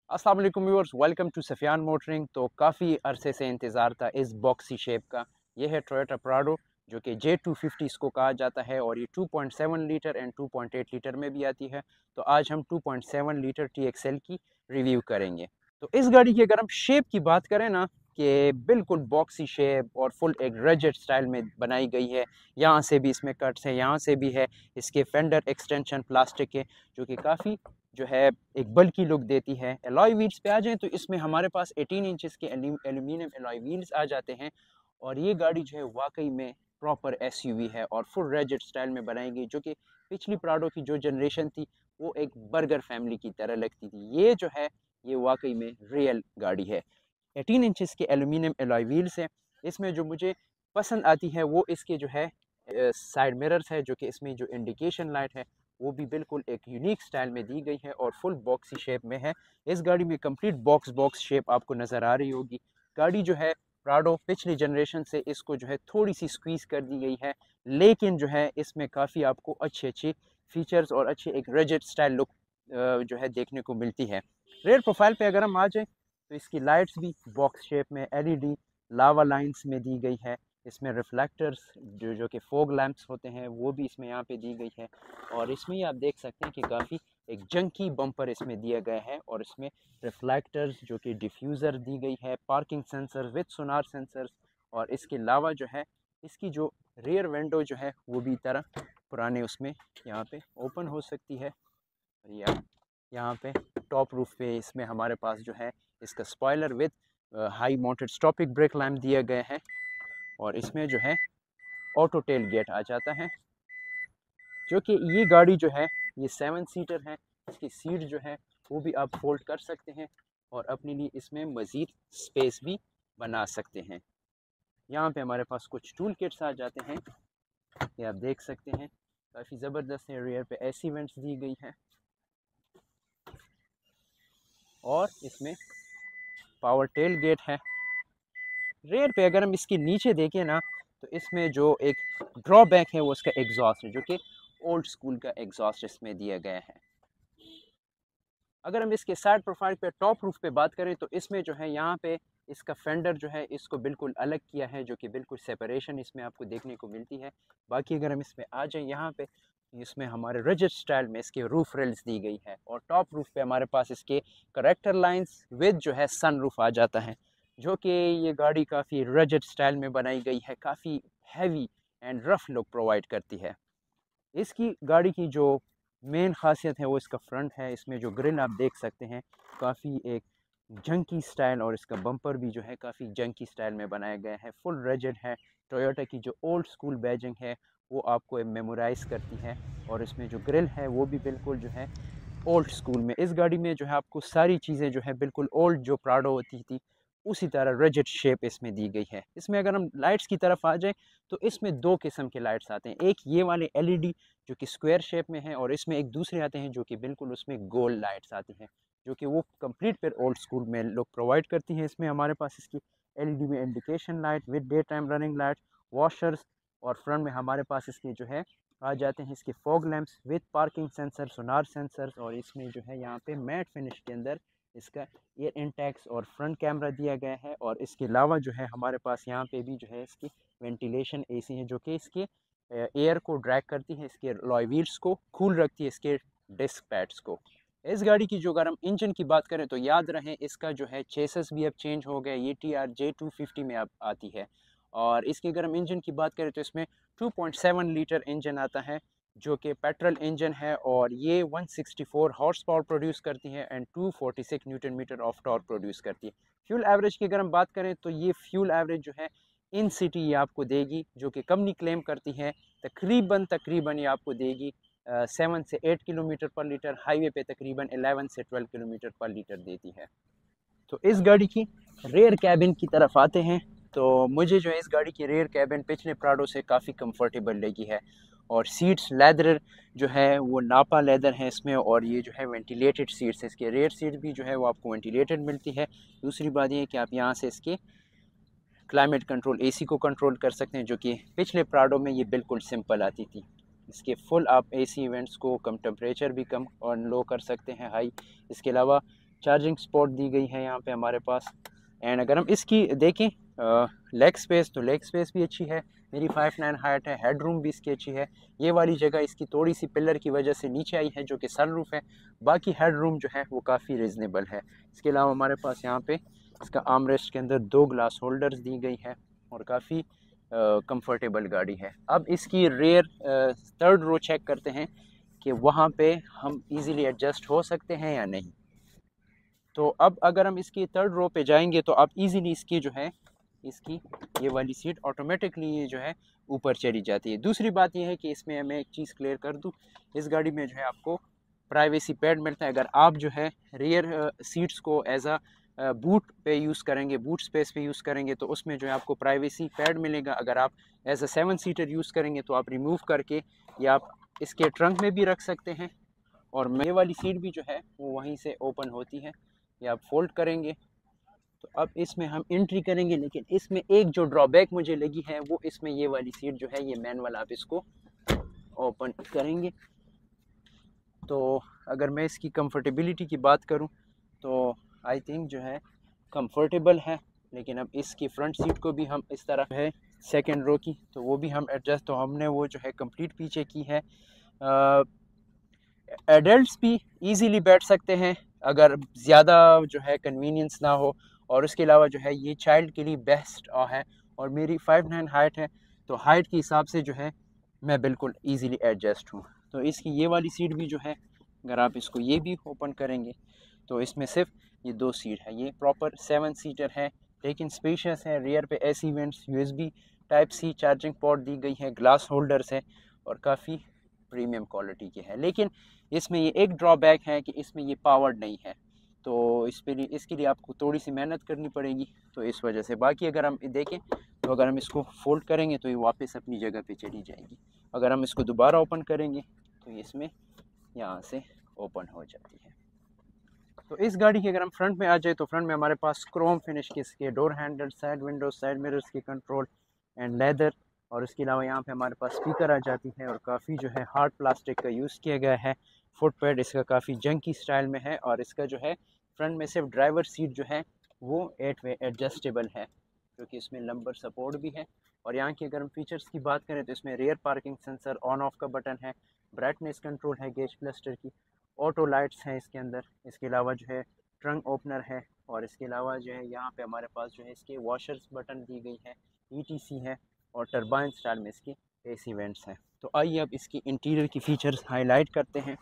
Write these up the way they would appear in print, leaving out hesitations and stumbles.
अस्सलाम वालेकुम viewers, welcome to Safiyan motoring. तो काफ़ी अरसे से इंतज़ार था इस बॉक्सी शेप का। ये है टोयोटा प्राडो जो कि J250 इसको कहा जाता है और ये 2.7 लीटर एंड 2.8 लीटर में भी आती है। तो आज हम 2.7 लीटर TXL की रिव्यू करेंगे। तो इस गाड़ी की अगर हम शेप की बात करें ना, कि बिल्कुल बॉक्सी शेप और फुल एक रजेट स्टाइल में बनाई गई है। यहाँ से भी इसमें कट्स हैं, यहाँ से भी है। इसके फेंडर एक्सटेंशन प्लास्टिक के जो कि काफ़ी जो है एक बल्कि लुक देती है। एलॉय व्हील्स पे आ जाएं तो इसमें हमारे पास 18 इंचेस के एल्यूमिनियम एलॉय व्हील्स आ जाते हैं। और ये गाड़ी जो है वाकई में प्रॉपर एसयूवी है और फुल रेजेड स्टाइल में बनाई गई, जो कि पिछली प्राडो की जो जनरेशन थी वो एक बर्गर फैमिली की तरह लगती थी। ये जो है ये वाकई में रियल गाड़ी है। 18 इंचेस के एल्यूमिनियम एलॉय व्हील्स हैं। इसमें जो मुझे पसंद आती है वो इसके जो है साइड मिरर्स है, जो कि इसमें जो इंडिकेशन लाइट है वो भी बिल्कुल एक यूनिक स्टाइल में दी गई है और फुल बॉक्सी शेप में है। इस गाड़ी में कंप्लीट बॉक्स शेप आपको नज़र आ रही होगी। गाड़ी जो है प्राडो पिछली जनरेशन से इसको जो है थोड़ी सी स्क्वीज़ कर दी गई है, लेकिन जो है इसमें काफ़ी आपको अच्छे अच्छे फीचर्स और अच्छे एक रिजिड स्टाइल लुक जो है देखने को मिलती है। रेयर प्रोफाइल पे अगर हम आ जाएँ तो इसकी लाइट्स भी बॉक्स शेप में एलईडी लावा लाइंस में दी गई है। इसमें रिफ्लेक्टर्स जो कि फोग लैंप्स होते हैं वो भी इसमें यहाँ पे दी गई है। और इसमें ही आप देख सकते हैं कि काफ़ी एक जंकी बम्पर इसमें दिया गया है और इसमें रिफ्लेक्टर्स जो कि डिफ्यूज़र दी गई है, parking sensor with sonar sensors. और इसके अलावा जो है इसकी जो रियर विंडो जो है वो भी तरह पुराने उसमें यहाँ पे ओपन हो सकती है। या यहाँ पे टॉप रूफ पे इसमें हमारे पास जो है इसका spoiler with high mounted stop brake lamp दिया गया है। और इसमें जो है ऑटो टेल गेट आ जाता है, जो कि ये गाड़ी जो है ये 7 सीटर है। इसकी सीट जो है वो भी आप फोल्ड कर सकते हैं और अपने लिए इसमें मज़ीद स्पेस भी बना सकते हैं। यहाँ पे हमारे पास कुछ टूल किट्स आ जाते हैं, ये आप देख सकते हैं। काफ़ी ज़बरदस्त है। रियर पे एसी वेंट्स दी गई है और इसमें पावर टेल गेट है। रेयर पे अगर हम इसके नीचे देखें ना तो इसमें जो एक ड्रॉबैक है वो इसका एग्जॉस्ट है, जो कि ओल्ड स्कूल का एग्जॉस्ट इसमें दिया गया है। अगर हम इसके साइड प्रोफाइल पे टॉप रूफ पे बात करें तो इसमें जो है यहाँ पे इसका फेंडर जो है इसको बिल्कुल अलग किया है, जो कि बिल्कुल सेपरेशन इसमें आपको देखने को मिलती है। बाकी अगर हम इसमें आ जाए यहाँ पे, इसमें हमारे रिजिड स्टाइल में इसके रूफ रेल्स दी गई है और टॉप रूफ पे हमारे पास इसके करेक्टर लाइंस विद जो है सन रूफ आ जाता है। जो कि ये गाड़ी काफ़ी रिजिड स्टाइल में बनाई गई है, काफ़ी heavy and rough look provide करती है। इसकी गाड़ी की जो मेन खासियत है वो इसका फ्रंट है। इसमें जो ग्रिल आप देख सकते हैं काफ़ी एक जंकी स्टाइल और इसका बम्पर भी जो है काफ़ी जंकी स्टाइल में बनाया गया है। फुल रिजिड है। टोयोटा की जो ओल्ड स्कूल बैजिंग है वो आपको मेमोराइज करती है और इसमें जो ग्रिल है वो भी बिल्कुल जो है ओल्ड स्कूल में। इस गाड़ी में जो है आपको सारी चीज़ें जो है बिल्कुल ओल्ड जो प्राडो होती थी उसी तरह रिजिड शेप इसमें दी गई है। इसमें अगर हम लाइट्स की तरफ आ जाएं तो इसमें दो किस्म के लाइट्स आते हैं। एक ये वाले एलईडी जो कि स्क्वायर शेप में है और इसमें एक दूसरे आते हैं जो कि बिल्कुल उसमें गोल लाइट्स आती हैं, जो कि वो कंप्लीट फिर ओल्ड स्कूल में लुक प्रोवाइड करती हैं। इसमें हमारे पास इसकी एलईडी में indication light with daytime running light, washers और फ्रंट में हमारे पास इसके जो है आ जाते हैं इसके fog lamps with parking sensor sonar sensors. और इसमें जो है यहाँ पे मैट फिनिश के अंदर इसका एयर इंटैक्स और फ्रंट कैमरा दिया गया है। और इसके अलावा जो है हमारे पास यहाँ पे भी जो है इसकी वेंटिलेशन एसी है, जो कि इसके एयर को ड्रैग करती है, इसके लॉय व्हील्स को कूल रखती है, इसके डिस्क पैड्स को। इस गाड़ी की जो अगर हम इंजन की बात करें तो याद रहे इसका जो है चेसस भी अब चेंज हो गया। ये J250 में अब आती है। और इसकी अगर हम इंजन की बात करें तो इसमें 2.7 लीटर इंजन आता है, जो कि पेट्रोल इंजन है और ये 164 हॉर्स पावर प्रोड्यूस करती है and 246 newton metre of torque produce करती है। फ्यूल एवरेज की अगर हम बात करें तो ये फ्यूल एवरेज जो है इन सिटी ये आपको देगी, जो कि कंपनी क्लेम करती है तकरीबन ये आपको देगी 7 से 8 किलोमीटर पर लीटर। हाईवे पे तकरीबन 11 से 12 किलोमीटर पर लीटर देती है। तो इस गाड़ी की रेयर कैबिन की तरफ आते हैं तो मुझे जो है इस गाड़ी की रेयर कैबिन पिछले प्राडो से काफ़ी कंफर्टेबल लगी है। और सीट्स लेदर जो है वो नापा लेदर है इसमें, और ये जो है वेंटिलेटेड सीट्स है। इसके रेयर सीट भी जो है वो आपको वेंटिलेटेड मिलती है। दूसरी बात ये है कि आप यहाँ से इसके क्लाइमेट कंट्रोल एसी को कंट्रोल कर सकते हैं, जो कि पिछले प्राडो में ये बिल्कुल सिंपल आती थी। इसके फुल आप एसी इवेंट्स को कम टेम्परेचर भी कम और लो कर सकते हैं, हाई। इसके अलावा चार्जिंग स्पॉट दी गई है यहाँ पे हमारे पास। एंड अगर हम इसकी देखें लेग स्पेस, तो लेग स्पेस भी अच्छी है, मेरी 5'9" हाइट है, हेड रूम भी इसकी अच्छी है। ये वाली जगह इसकी थोड़ी सी पिलर की वजह से नीचे आई है जो कि सनरूफ है, बाकी हेड रूम जो है वो काफ़ी रिजनेबल है। इसके अलावा हमारे पास यहाँ पे इसका आर्मरेस्ट के अंदर 2 ग्लास होल्डर्स दी गई है और काफ़ी कंफर्टेबल गाड़ी है। अब इसकी रेयर थर्ड रो चेक करते हैं कि वहाँ पे हम इजीली एडजस्ट हो सकते हैं या नहीं। तो अब अगर हम इसकी थर्ड रो पे जाएंगे तो आप इजीली इसकी जो है इसकी ये वाली सीट ऑटोमेटिकली ये जो है ऊपर चली जाती है। दूसरी बात ये है कि इसमें मैं एक चीज़ क्लियर कर दूं, इस गाड़ी में जो है आपको प्राइवेसी पैड मिलता है। अगर आप जो है रियर सीट्स को एज अ बूट पे यूज़ करेंगे, बूट स्पेस पे यूज़ करेंगे, तो उसमें जो है आपको प्राइवेसी पैड मिलेगा। अगर आप एज अ 7 सीटर यूज़ करेंगे तो आप रिमूव करके या आप इसके ट्रंक में भी रख सकते हैं। और ये वाली सीट भी जो है वो वहीं से ओपन होती है, या आप फोल्ड करेंगे। तो अब इसमें हम एंट्री करेंगे, लेकिन इसमें एक जो ड्रॉबैक मुझे लगी है वो इसमें ये वाली सीट जो है ये मैनुअल, आप इसको ओपन करेंगे तो अगर मैं इसकी कंफर्टेबिलिटी की बात करूं तो आई थिंक जो है कंफर्टेबल है। लेकिन अब इसकी फ्रंट सीट को भी हम इस तरह है सेकंड रो की, तो वो भी हम एडजस्ट, तो हमने वो जो है कंप्लीट पीछे की है। एडल्ट्स भी इजीली बैठ सकते हैं अगर ज़्यादा जो है कन्वीनियंस ना हो, और उसके अलावा जो है ये चाइल्ड के लिए बेस्ट है। और मेरी 5'9" हाइट है, तो हाइट के हिसाब से जो है मैं बिल्कुल इजीली एडजस्ट हूँ। तो इसकी ये वाली सीट भी जो है अगर आप इसको ये भी ओपन करेंगे तो इसमें सिर्फ ये 2 सीट है, ये प्रॉपर 7 सीटर है लेकिन स्पेशियस है। रियर पे AC vents, USB type C charging port दी गई है, ग्लास होल्डर्स है और काफ़ी प्रीमियम क्वालिटी के है। लेकिन इसमें ये एक ड्रॉबैक है कि इसमें ये पावर्ड नहीं है, तो इसके लिए आपको थोड़ी सी मेहनत करनी पड़ेगी, तो इस वजह से। बाकी अगर हम देखें तो अगर हम इसको फोल्ड करेंगे तो ये वापस अपनी जगह पे चली जाएगी। अगर हम इसको दोबारा ओपन करेंगे तो ये इसमें यहाँ से ओपन हो जाती है। तो इस गाड़ी की अगर हम फ्रंट में आ जाए तो फ्रंट में हमारे पास क्रोम फिनिश के इसके door handle, side window, side mirrors की कंट्रोल एंड लेदर, और इसके अलावा यहाँ पे हमारे पास स्पीकर आ जाती है और काफ़ी जो है हार्ड प्लास्टिक का यूज़ किया गया है। फुट पैड इसका काफ़ी जंकी स्टाइल में है, और इसका जो है फ्रंट में सिर्फ ड्राइवर सीट जो है वो 8 वे एडजस्टेबल है, क्योंकि इसमें लंबर सपोर्ट भी है। और यहाँ की अगर हम फीचर्स की बात करें तो इसमें rear parking sensor, on off का बटन है, ब्राइटनेस कंट्रोल है गेज क्लस्टर की, ऑटो लाइट्स हैं इसके अंदर। इसके अलावा जो है ट्रंक ओपनर है, और इसके अलावा जो है यहाँ पे हमारे पास जो है इसके वॉशर्स बटन दी गई है, ETC है, और टरबाइन स्टाइल में इसकी AC वेंट्स हैं। तो आइए अब इसकी इंटीरियर की फीचर्स हाईलाइट करते हैं।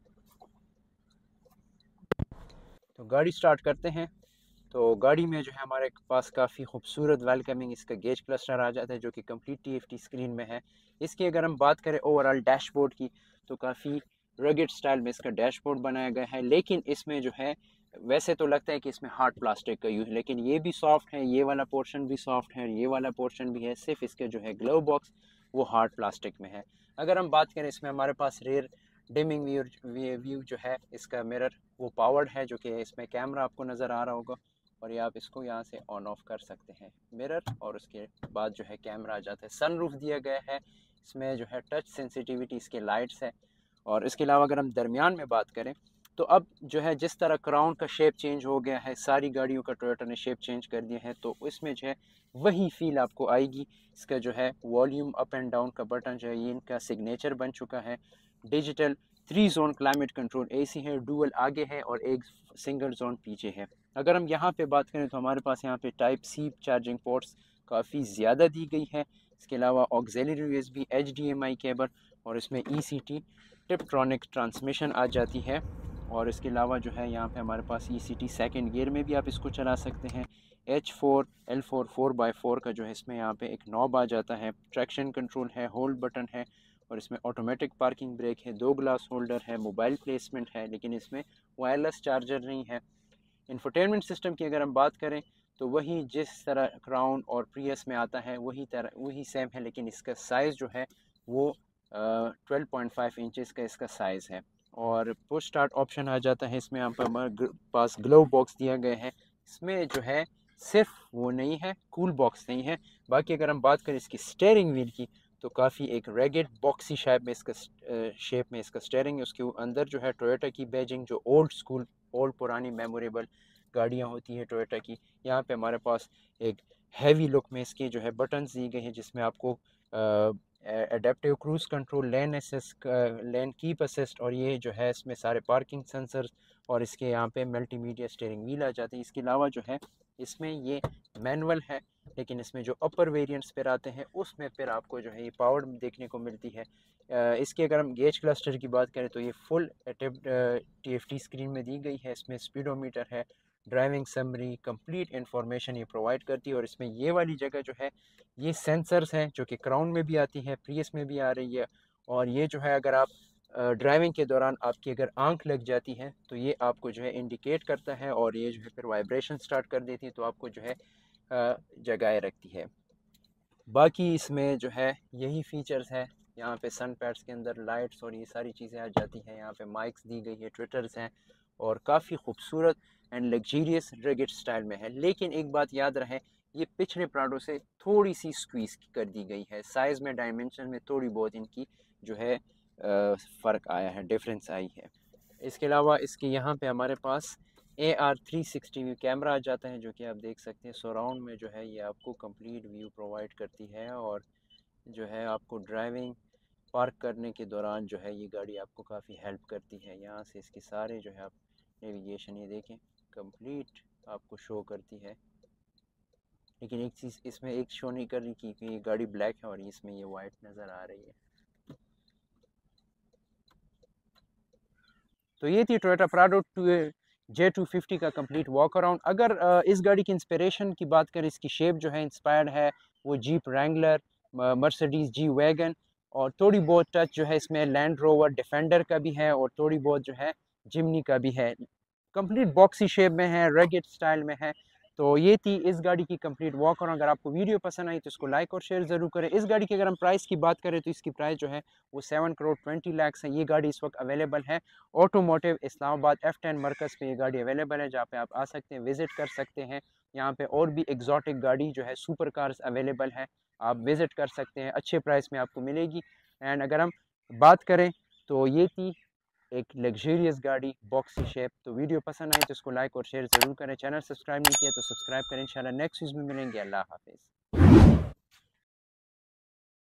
तो गाड़ी स्टार्ट करते हैं। तो गाड़ी में जो है हमारे पास काफ़ी खूबसूरत वेलकमिंग इसका गेज क्लस्टर आ जाता है जो कि कंप्लीट TFT स्क्रीन में है। इसकी अगर हम बात करें ओवरऑल डैशबोर्ड की तो काफ़ी रगेड स्टाइल में इसका डैशबोर्ड बनाया गया है, लेकिन इसमें जो है वैसे तो लगता है कि इसमें हार्ड प्लास्टिक का यूज़, लेकिन ये भी सॉफ्ट है, ये वाला पोर्शन भी सॉफ्ट है, ये वाला पोर्शन भी है, सिर्फ इसके जो है ग्लव बॉक्स वो हार्ड प्लास्टिक में है। अगर हम बात करें इसमें हमारे पास रेयर डिमिंग व्यू जो है इसका मिरर वो पावर्ड है, जो कि इसमें कैमरा आपको नज़र आ रहा होगा, और ये आप इसको यहाँ से ऑन ऑफ कर सकते हैं मिरर, और उसके बाद जो है कैमरा आ जाता है। सनरूफ दिया गया है, इसमें जो है टच सेंसिटिविटी इसके लाइट्स है। और इसके अलावा अगर हम दरमियान में बात करें तो अब जो है जिस तरह क्राउन का शेप चेंज हो गया है, सारी गाड़ियों का टोयोटा ने शेप चेंज कर दिया है, तो इसमें जो है वही फील आपको आएगी। इसका जो है वॉल्यूम अप एंड डाउन का बटन जो है ये इनका सिग्नेचर बन चुका है। Digital 3 zone climate control AC है, डुअल आगे है और एक सिंगल जोन पीछे है। अगर हम यहाँ पे बात करें तो हमारे पास यहाँ पे टाइप C चार्जिंग पोर्ट्स काफ़ी ज़्यादा दी गई है। इसके अलावा ऑक्सिलरी USB, HDMI केबल, और इसमें ECT टिपट्रॉनिक ट्रांसमिशन आ जाती है। और इसके अलावा जो है यहाँ पे हमारे पास ECT सेकंड गियर में भी आप इसको चला सकते हैं। H4 L4 4x4 का जो है इसमें यहाँ पे एक नॉब आ जाता है। ट्रैक्शन कंट्रोल है, होल्ड बटन है, और इसमें ऑटोमेटिक पार्किंग ब्रेक है, 2 ग्लास होल्डर है, मोबाइल प्लेसमेंट है, लेकिन इसमें वायरलेस चार्जर नहीं है। इंफोटेनमेंट सिस्टम की अगर हम बात करें तो वही जिस तरह क्राउन और प्रियस में आता है वही सेम है, लेकिन इसका साइज़ जो है वो 12.5 इंचज़ का इसका साइज़ है। और पुश स्टार्ट ऑप्शन आ जाता है इसमें। यहाँ पर हमारे पास ग्लव बॉक्स दिया गया है, इसमें जो है सिर्फ वो नहीं है, कूल बॉक्स नहीं है। बाकी अगर हम बात करें इसकी स्टीयरिंग व्हील की तो काफ़ी एक रेगेड बॉक्सी शेप में इसका स्टीयरिंग है। उसके अंदर जो है टोयोटा की बैजिंग जो ओल्ड स्कूल ओल्ड पुरानी मेमोरेबल गाड़ियाँ होती हैं टोयोटा की। यहाँ पे हमारे पास एक हैवी लुक में इसके जो है बटन्स दी गए हैं, जिसमें आपको adaptive cruise control, lane assist, lane keep assist, और ये जो है इसमें सारे पार्किंग सेंसर्स और इसके यहाँ पे मल्टीमीडिया स्टीयरिंग व्हील आ जाते हैं। इसके अलावा जो है इसमें ये मैनुअल है, लेकिन इसमें जो अपर वेरिएंट्स पर आते हैं उसमें फिर आपको जो है ये पावर्ड देखने को मिलती है। इसके अगर हम गेज क्लस्टर की बात करें तो ये फुल TFT स्क्रीन में दी गई है। इसमें स्पीडोमीटर है, ड्राइविंग समरी, कंप्लीट इंफॉर्मेशन ये प्रोवाइड करती है। और इसमें ये वाली जगह जो है ये सेंसर्स हैं जो कि क्राउन में भी आती है, प्रियस में भी आ रही है। और ये जो है अगर आप ड्राइविंग के दौरान आपकी अगर आंख लग जाती है तो ये आपको जो है इंडिकेट करता है और ये जो है फिर वाइब्रेशन स्टार्ट कर देती है, तो आपको जो है जगाए रखती है। बाकी इसमें जो है यही फीचर्स है। यहाँ पे सन पैड्स के अंदर लाइट्स और ये सारी चीज़ें आ जाती हैं। यहाँ पे माइक्स दी गई है, ट्विटर्स हैं, और काफ़ी खूबसूरत एंड लग्जीरियस रगेड स्टाइल में है। लेकिन एक बात याद रहे, ये पिछले प्राडो से थोड़ी सी स्क्वीज़ कर दी गई है। साइज़ में, डायमेंशन में थोड़ी बहुत इनकी जो है फ़र्क आया है, डिफरेंस आई है। इसके अलावा इसके यहाँ पे हमारे पास AR360 व्यू कैमरा आ जाता है, जो कि आप देख सकते हैं सराउंड में जो है ये आपको कंप्लीट व्यू प्रोवाइड करती है। और जो है आपको ड्राइविंग पार्क करने के दौरान जो है ये गाड़ी आपको काफ़ी हेल्प करती है। यहाँ से इसके सारे जो है आप नेविगेशन ये देखें कंप्लीट आपको शो करती है। लेकिन एक चीज़ इसमें एक शो नहीं कर रही कि ये गाड़ी ब्लैक है और इसमें ये वाइट नज़र आ रही है। तो ये थी टोयोटा प्राडो J250 का कंप्लीट वॉक अराउंड। अगर इस गाड़ी की इंस्पिरेशन की बात करें, इसकी शेप जो है इंस्पायर्ड है वो Jeep Wrangler, Mercedes G wagon, और थोड़ी बहुत टच जो है इसमें लैंड रोवर डिफेंडर का भी है, और थोड़ी बहुत जो है जिमनी का भी है। कंप्लीट बॉक्सी शेप में है, रगेड स्टाइल में है। तो ये थी इस गाड़ी की कंप्लीट वॉक अराउंड। अगर आपको वीडियो पसंद आई तो इसको लाइक और शेयर ज़रूर करें। इस गाड़ी की अगर हम प्राइस की बात करें तो इसकी प्राइस जो है वो 7 करोड़ 20 लाख है। ये गाड़ी इस वक्त अवेलेबल है ऑटोमोटिव इस्लामाबाद F10 मरकज़ पे। ये गाड़ी अवेलेबल है, जहाँ पे आप आ सकते हैं, विज़िट कर सकते हैं। यहाँ पे और भी एग्जॉटिक गाड़ी जो है सुपर कार्स अवेलेबल है, आप विज़िट कर सकते हैं, अच्छे प्राइस में आपको मिलेगी। एंड अगर हम बात करें तो ये थी एक लग्जरियस गाड़ी बॉक्सी शेप। तो वीडियो पसंद आई तो इसको लाइक और शेयर ज़रूर करें। चैनल सब्सक्राइब नहीं किया तो सब्सक्राइब करें। इंशाल्लाह नेक्स्ट वीडियो में मिलेंगे। अल्लाह हाफिज़।